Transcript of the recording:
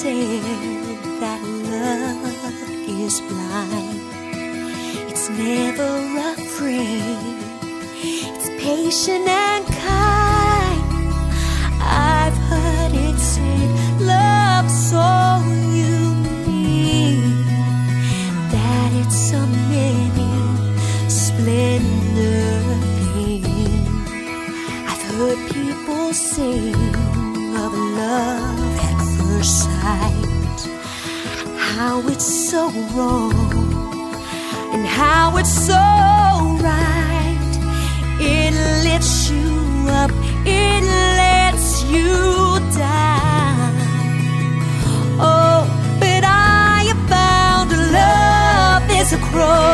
said that love is blind. It's never afraid. It's patient and kind. I've heard it said, love's all you need. That it's a many splendor thing. I've heard people sing of love at first sight, how it's so wrong and how it's so right. It lifts you up, it lets you down. Oh, but I have found love is a cross.